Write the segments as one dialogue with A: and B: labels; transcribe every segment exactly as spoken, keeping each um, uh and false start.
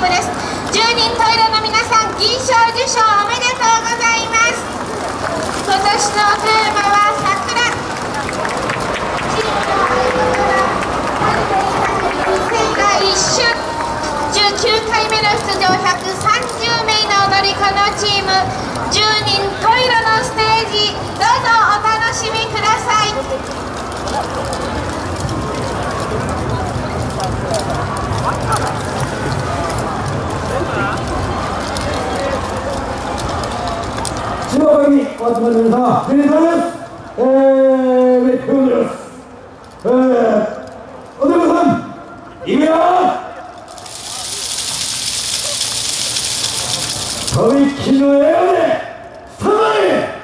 A: ムです。じゅうにん十色の皆さん、銀賞受賞おめでとうございます。今年のテーマは桜。チームの合言葉は世界一周。じゅうきゅうかいめの出場、ひゃくさんじゅうめいの踊り子のチーム、じゅうにん十色のステージ、どうぞお楽しみください。
B: 中央会にお集まりの皆様、おめでとうございます。えー、ウェイクでございます。えー、お父さん、いくよ。とびっきりの笑顔で、スタンバイ。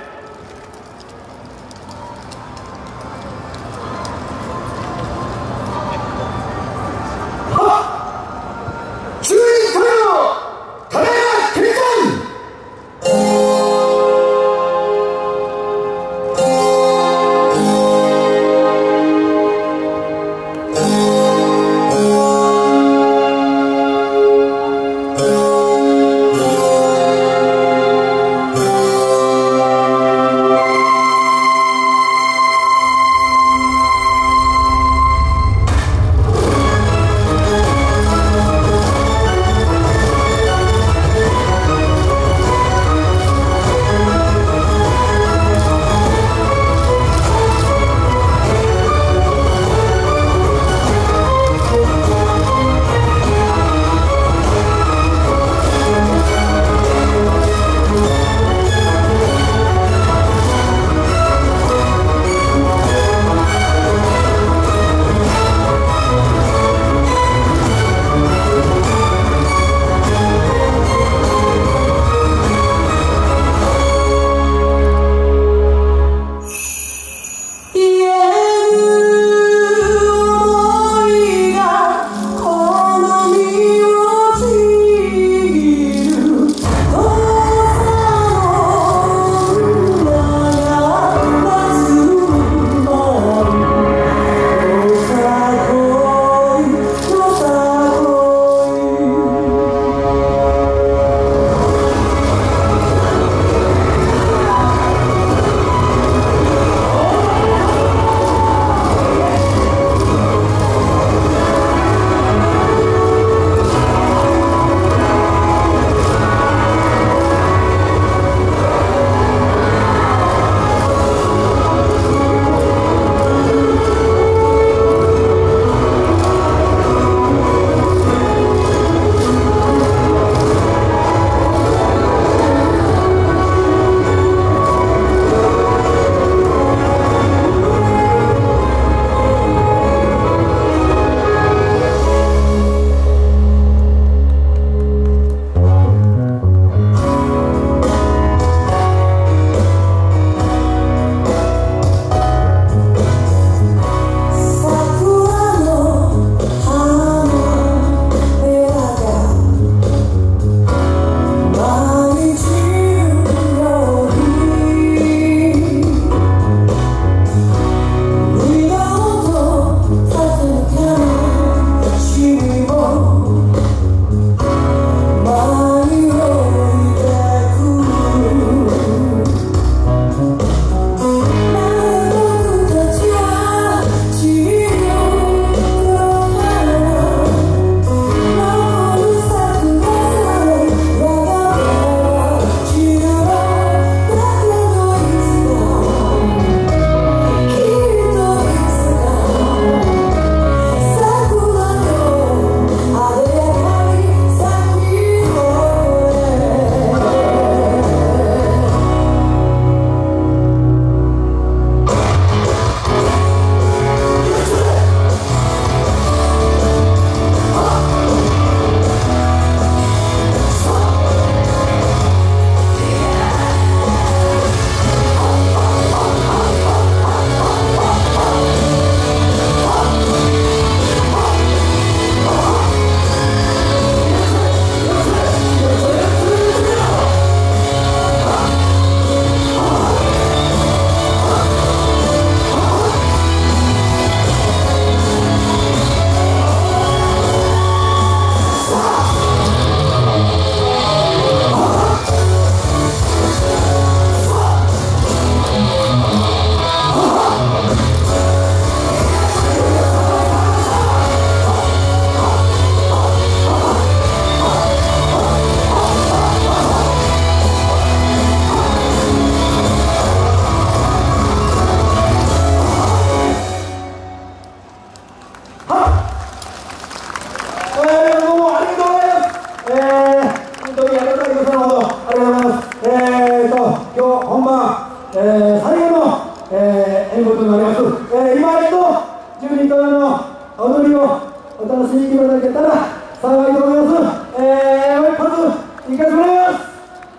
B: 踊りをお楽しみいただけたら幸いでございます。えー、一発いかせてもらいます。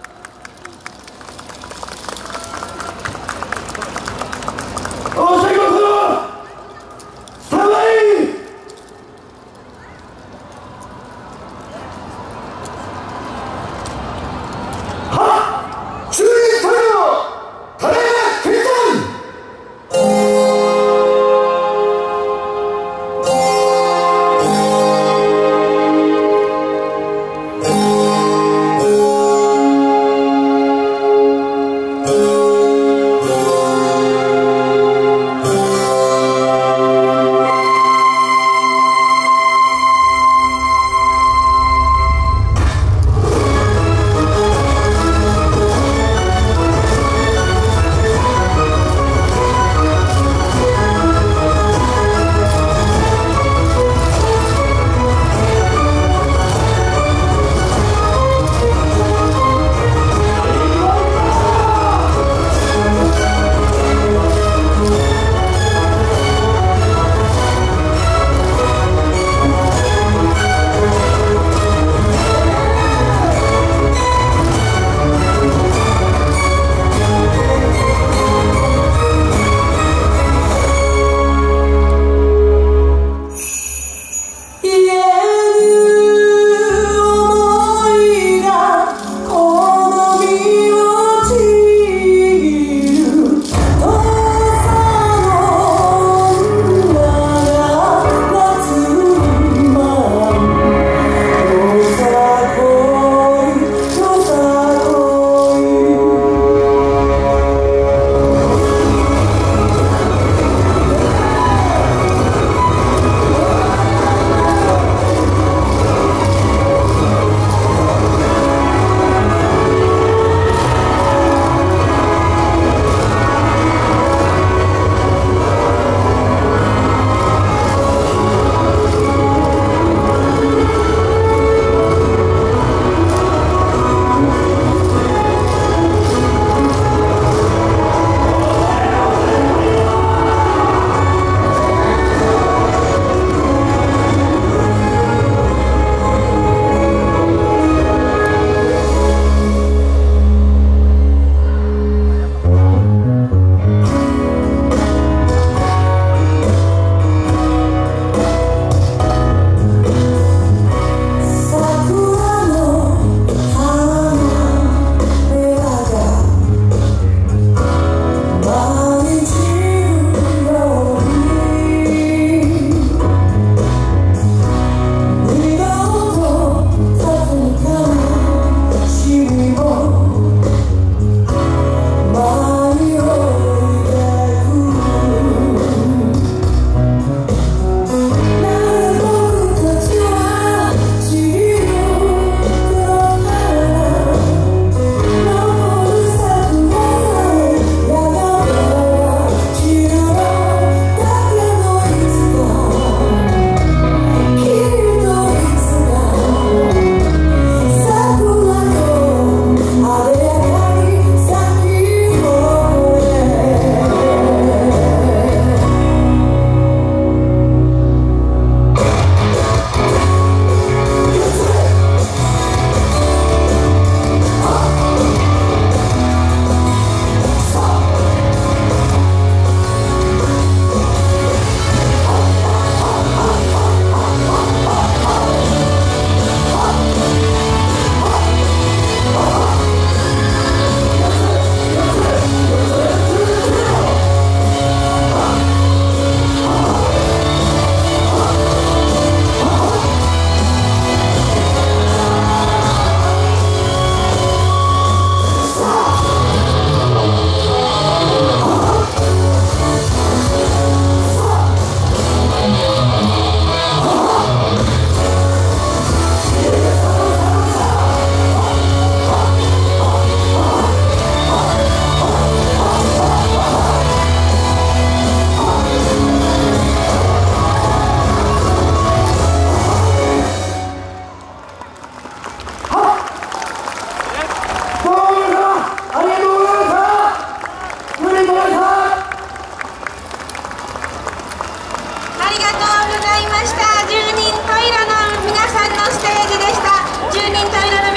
B: おっしゃいますスタンバイ。はっ注意したよタレケイちゃん
A: がとうございました。じゅうにん十色の皆さんのステージでした。じゅうにん十色の